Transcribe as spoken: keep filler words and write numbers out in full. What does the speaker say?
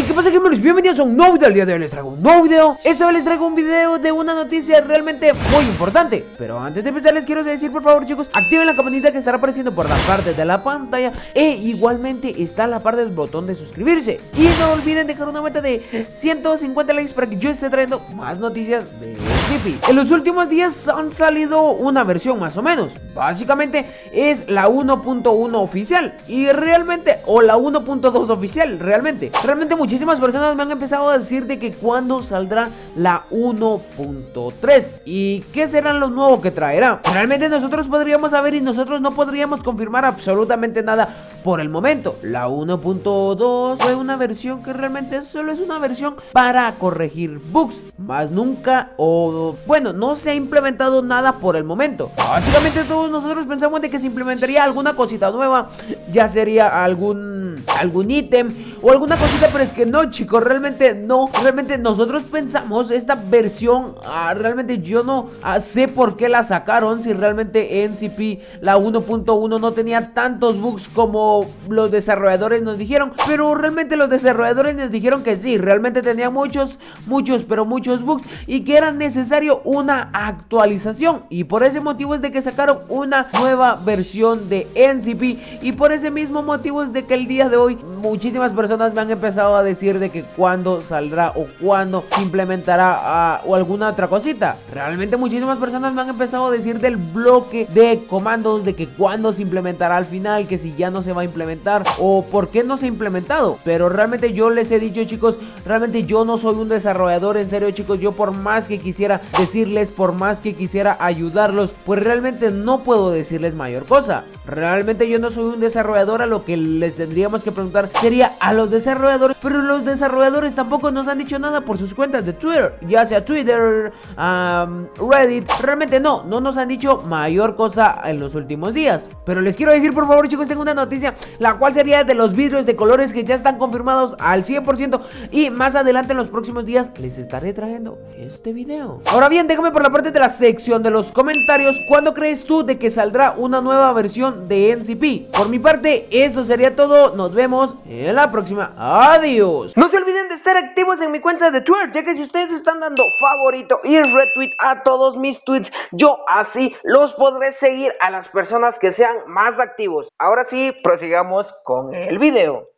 ¿qué pasa, gamers? Bienvenidos a un nuevo video. El día de hoy les traigo un nuevo video. Esta vez les traigo un video de una noticia realmente muy importante. Pero antes de empezar les quiero decir, por favor, chicos, activen la campanita que estará apareciendo por la parte de la pantalla. E igualmente está a la parte del botón de suscribirse. Y no olviden dejar una meta de ciento cincuenta likes para que yo esté trayendo más noticias de N C P. En los últimos días han salido una versión más o menos. Básicamente es la uno punto uno oficial. Y realmente, o la uno punto dos oficial, realmente. Realmente muchísimas personas me han empezado a decir de que cuándo saldrá la uno punto tres y qué serán los nuevos que traerá. Realmente nosotros podríamos saber y nosotros no podríamos confirmar absolutamente nada por el momento. La uno punto dos fue una versión que realmente solo es una versión para corregir bugs, más nunca, o bueno, no se ha implementado nada por el momento. Básicamente todos nosotros pensamos de que se implementaría alguna cosita nueva, ya sería algún algún ítem o alguna cosita, pero es que no, chicos, realmente no. Realmente nosotros pensamos esta versión, ah, realmente yo no ah, sé por qué la sacaron, si realmente N C P la uno punto uno no tenía tantos bugs como los desarrolladores nos dijeron. Pero realmente los desarrolladores nos dijeron que sí, realmente tenía muchos, muchos, pero muchos bugs y que era necesario una actualización. Y por ese motivo es de que sacaron una nueva versión de N C P. Y por ese mismo motivo es de que el día de hoy muchísimas personas me han empezado a decir de que cuándo saldrá o cuándo se implementará uh, o alguna otra cosita. Realmente muchísimas personas me han empezado a decir del bloque de comandos, de que cuándo se implementará al final, que si ya no se va a implementar o por qué no se ha implementado. Pero realmente yo les he dicho, chicos, realmente yo no soy un desarrollador, en serio, chicos. Yo por más que quisiera decirles, por más que quisiera ayudarlos, pues realmente no puedo decirles mayor cosa. Realmente yo no soy un desarrollador. A lo que les tendríamos que preguntar sería a los desarrolladores, pero los desarrolladores tampoco nos han dicho nada por sus cuentas de Twitter, ya sea Twitter, um, Reddit. Realmente no, no nos han dicho mayor cosa en los últimos días. Pero les quiero decir, por favor, chicos, tengo una noticia, la cual sería de los vidrios de colores que ya están confirmados al cien por ciento. Y más adelante en los próximos días les estaré trayendo este video. Ahora bien, déjame por la parte de la sección de los comentarios, ¿cuándo crees tú de que saldrá una nueva versión de N C P? Por mi parte, eso sería todo. Nos vemos en la próxima. Adiós. No se olviden de estar activos en mi cuenta de Twitter, ya que si ustedes están dando favorito y retweet a todos mis tweets, yo así los podré seguir a las personas que sean más activos. Ahora sí, prosigamos con el video.